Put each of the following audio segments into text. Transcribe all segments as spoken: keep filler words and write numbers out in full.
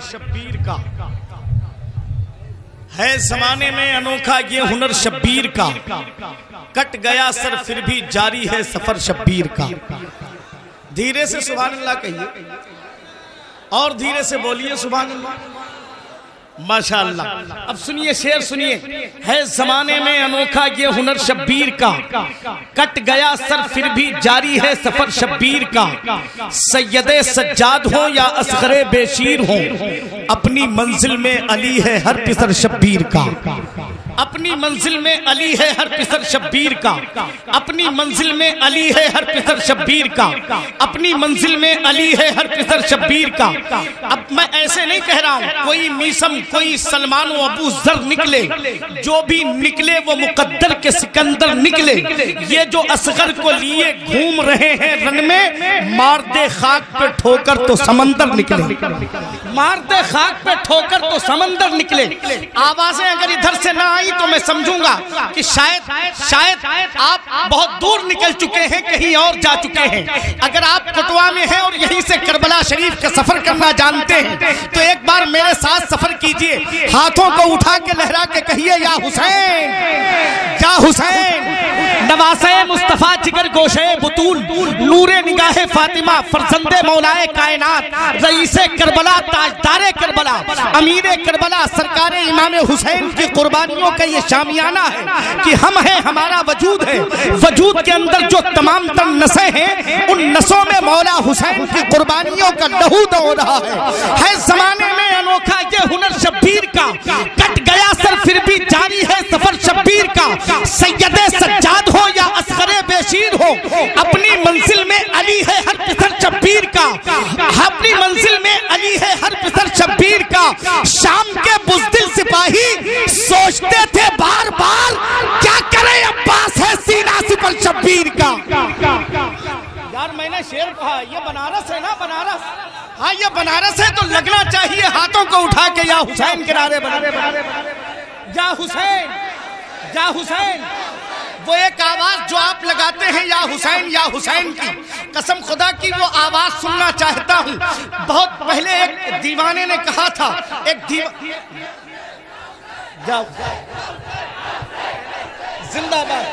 शब्बीर का है जमाने में अनोखा ये हुनर शब्बीर का, कट गया सर फिर भी जारी है सफर शब्बीर का। धीरे से सुभान अल्लाह कहिए और धीरे से बोलिए सुभान अल्लाह। माशाअल्लाह। अब सुनिए शेर सुनिए। है जमाने में अनोखा ये हुनर शब्बीर का, कट गया सर फिर भी जारी है सफर शब्बीर का। सैयदे सज्जाद हो या असगरे बेशीर हो, अपनी मंजिल में अली है हर पिसर शब्बीर का। अपनी मंजिल में अली है हर पिसर शब्बीर का। अपनी मंजिल में अली है हर पिसर शब्बीर का। अपनी मंजिल में अली है हर पिसर शब्बीर का। अब मैं ऐसे नहीं कह रहा हूं कोई मीसम कोई सलमान व अबू जर निकले, जो भी निकले वो मुकद्दर के सिकंदर निकले। ये जो असगर को लिए घूम रहे हैं रन में, मार दे खाक पे ठोकर तो समंदर निकले। मार दे खाक पे ठोकर तो समंदर निकले। आवाजें अगर इधर से ना आई तो मैं समझूंगा कि शायद शायद आप बहुत दूर निकल चुके हैं, कहीं और जा चुके हैं। अगर आप कटवा में हैं और यहीं से करबला शरीफ का सफर करना जानते हैं तो एक बार मेरे साथ सफर कीजिए। हाथों को उठा के लहरा के कहिए या हुसैन, या हुसैन। नवासे मुस्तफा जिगर गोशे बुतूल, नूरे निगाहे फातिमा फरजंदे मौलाए कायनात, रईसे करबला ताजदारे करबला, अमीरे करबला सरकारे इमाम हुसैन की कुर्बानियों का ये शामियाना है कि हम हैं, हमारा वजूद है। वजूद के अंदर जो तमाम तर नसें हैं, उन नसों में मौला हुसैन की कुर्बानियों का लहू दो रहा है। है जमाने में अनोखा ये हुनर शब्बीर का, कट गया सर फिर भी जारी है सफर शब्बीर का। सैयदे सज्जाद हो या असगरे बेशीर हो, अपनी मंजिल में अली है हर पिसर शब्बीर का। अपनी मंजिल में अली है हर पिसर शब्बीर का। शाम के बुज़दिल सिपाही सोचते थे बार बार, क्या करे अब्बास है सीना सिपर शब्बीर का। यार मैंने शेर कहा, ये बनारस है ना, बनारस। हाँ ये बनारस है तो लगना चाहिए हाथों को उठा के या हुसैन के नारे बना, या हुसैन, या हुसैन। वो एक आवाज जो आप लगाते हैं या हुसैन या हुसैन की, कसम खुदा की वो आवाज सुनना चाहता हूँ। बहुत पहले एक दीवाने ने कहा था, एक दीवा जिंदाबाद,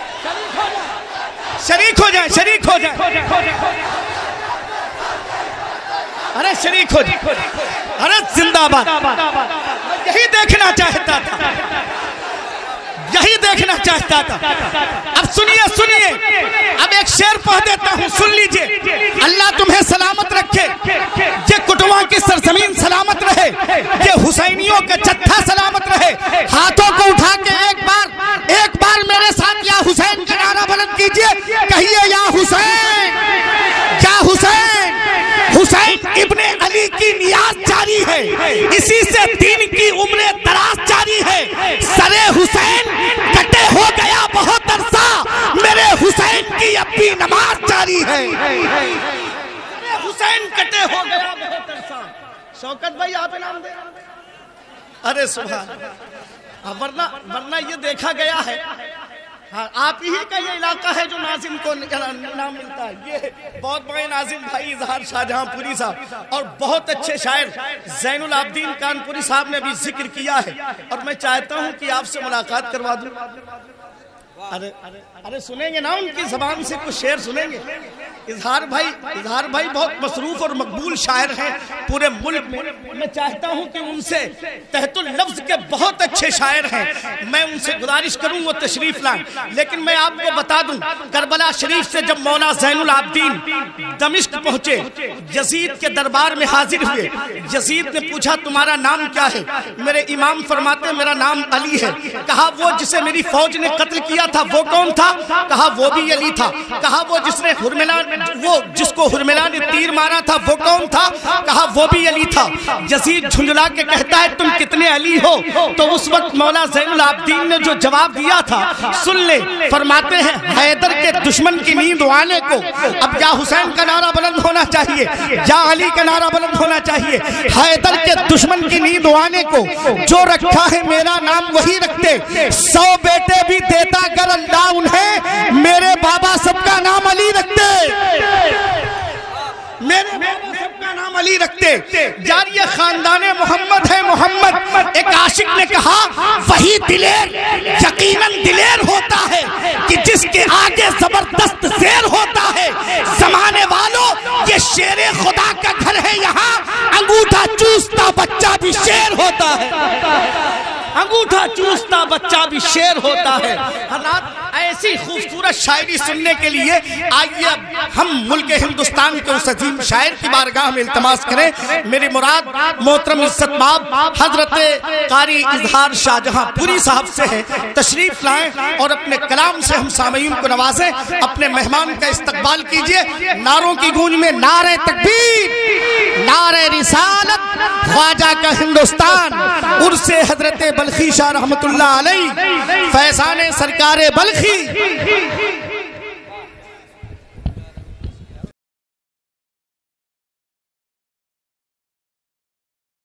शरीक हो जाए, शरीक हो जाए, अरे शरीक हो जाए, अरे जिंदाबाद। यही देखना चाहता था, यही देखना चाहता था। अब सुनिए सुनिए, अब एक शेर पढ़ देता हूँ, सुन लीजिए। अल्लाह तुम्हें सलामत रखे, ये कुटुंबा की सरजमीन सलामत रहे, ये हुसैनियों का जत्था सलामत रहे। हाथों को उठा के एक बार एक बार मेरे साथ या हुसैन का नारा बुलंद कीजिए, कहिए या हुसैन, या हुसैन। हुसैन इब्ने अली की नियाज जारी है, इसी से दीन की उम्र दराज जारी है। सरे हुसैन कटे हो गया बहुत अरसा, मेरे हुसैन की अब भी नमाज जारी है। सरे हुसैन कटे हो गया बहुत अरसा। शौकत भाई आप इनाम दे। अरे सुभान। वरना वरना ये देखा गया है, हाँ आप ही का ये इलाका है जो नाजिम को नाम मिलता है। ये बहुत बड़े नाजिम भाई इजहार शाहजहांपुरी साहब और बहुत अच्छे शायर जैनुल आबदीन कानपुरी साहब ने भी जिक्र किया है, और मैं चाहता हूं कि आपसे मुलाकात करवा दूं। अरे अरे सुनेंगे ना, उनकी जबान से कुछ शेर सुनेंगे। इजहार भाई इजहार भाई बहुत मसरूफ और मकबूल शायर हैं पूरे मुल्क में। मैं चाहता हूं कि उनसे तहतुल लफ्ज के बहुत अच्छे शायर हैं, मैं उनसे गुजारिश करूं वो तशरीफ लाएं। लेकिन मैं आपको बता दूं, करबला शरीफ से जब मौला जैनुल आबदीन दमिश्क पहुंचे, यजीद के दरबार में हाजिर हुए। यजीद ने पूछा तुम्हारा नाम क्या है? मेरे इमाम फरमाते मेरा नाम अली है। कहा वो जिसे मेरी फौज ने कत्ल किया था वो कौन था? कहा वो भी अली था। कहा वो जिसने हुरमिला वो जिसको हुरमिला ने तीर मारा था वो कौन था? कहा वो भी अली था। यजीद झुंझला के कहता है तुम कितने अली हो? तो उस वक्त मौला जैनुल आबदीन ने जो जवाब दिया था सुन ले। फरमाते हैं हैदर के दुश्मन की नींद आने को अब या हुसैन का नारा बुलंद होना चाहिए या अली का नारा बुलंद होना चाहिए। हैदर के दुश्मन की नींद आने को जो रखा है मेरा नाम वही रखते। सौ बेटे भी देता अगर अल्लाह उन्हें, मेरे बाबा सबका नाम अली रखते। मेरे बाबा सबका नाम अली रखते, जारिया खानदाने मोहम्मद है मोहम्मद। एक आशिक ने कहा वही दिलेर यकीनन दिलेर होता है कि जिसके आगे जबरदस्त शेर होता है। जमाने वालों ये शेरे खुदा का घर है, यहाँ अंगूठा चूसता बच्चा भी शेर होता है, अंगूठा चूसता बच्चा भी शेर होता है। हज़रात ऐसी खूबसूरत शायरी सुनने के लिए आइए हम मुल्क हिंदुस्तान के उस अजीम शायर की बारगाह में इल्तमास करें। मेरी मुराद मोहतरम इज्जत माब हजरत कारी इजहार शाहजहां पुरी साहब से है। तशरीफ लाएं और अपने कलाम से हम सामईन को नवाजें। अपने मेहमान का इस्तकबाल कीजिए। नारों की गूंज में नारे तकबीर, नारे रिसालत, ख्वाजा का हिंदुस्तान, उर्से हजरत बल्खी शाह रहमतुल्लाह अलैह, फैजाने सरकारे बल्खी।